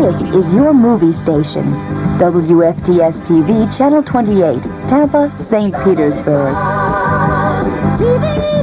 This is your movie station. WFTS TV, Channel 28, Tampa, St. Petersburg.